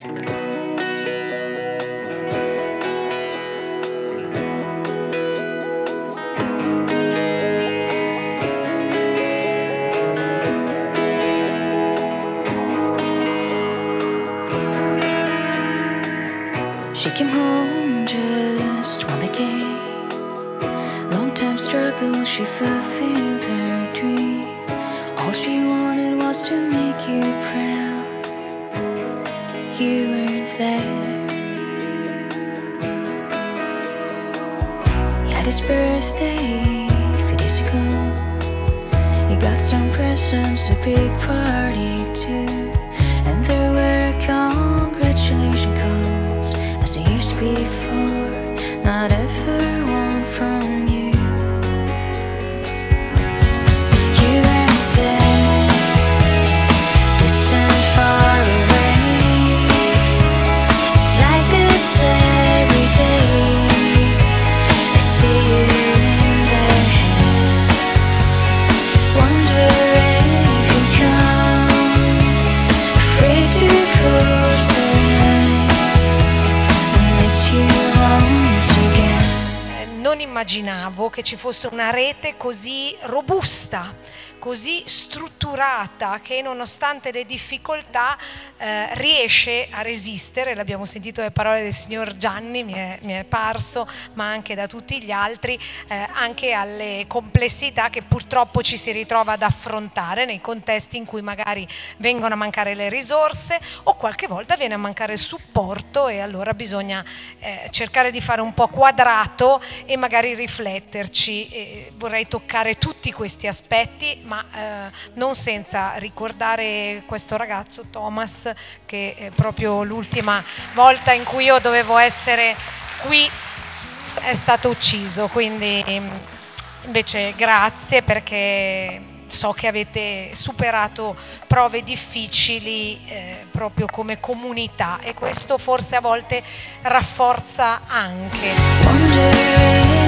She came home just one day. Long-time struggle, she fulfilled her dream. All she wanted was to make you proud. You were there. You had his birthday a few days ago. You got some presents, a big party too. And there were congratulation calls as the years before, not ever one from you. You weren't there, distant, far away. It's like this every day. I see you in their head. Wonder if you come, afraid to close their eyes. I miss you once again. Non immaginavo che ci fosse una rete così robusta, così strutturata, che nonostante le difficoltà riesce a resistere. L'abbiamo sentito dalle parole del signor Gianni, mi è parso, ma anche da tutti gli altri, anche alle complessità che purtroppo ci si ritrova ad affrontare nei contesti in cui magari vengono a mancare le risorse o qualche volta viene a mancare il supporto, e allora bisogna cercare di fare un po' quadrato e magari rifletterci. Vorrei toccare tutti questi aspetti, ma non senza ricordare questo ragazzo Thomas, che proprio l'ultima volta in cui io dovevo essere qui è stato ucciso. Quindi invece grazie, perché so che avete superato prove difficili proprio come comunità, e questo forse a volte rafforza anche.